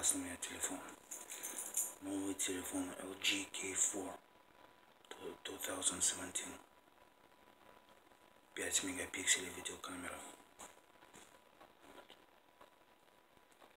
классный у меня телефон. Новый телефон LG K4 2017. 5 мегапикселей видеокамера.